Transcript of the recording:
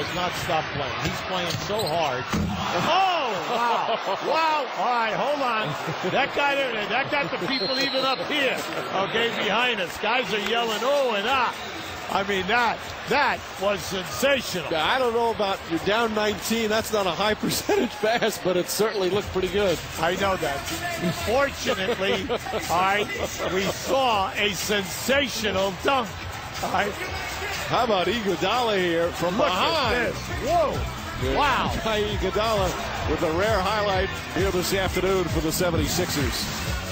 has not stopped playing. He's playing so hard. Oh, wow. Wow. All right, hold on. That got the people even up here, okay, behind us. Guys are yelling, oh, and ah. I mean, that was sensational. Yeah, I don't know about you're down 19. That's not a high percentage pass, but it certainly looked pretty good. I know that. Fortunately, all right, we saw a sensational dunk. All right. How about Iguodala here from Look behind? at this. Whoa. Wow. Iguodala with a rare highlight here this afternoon for the 76ers.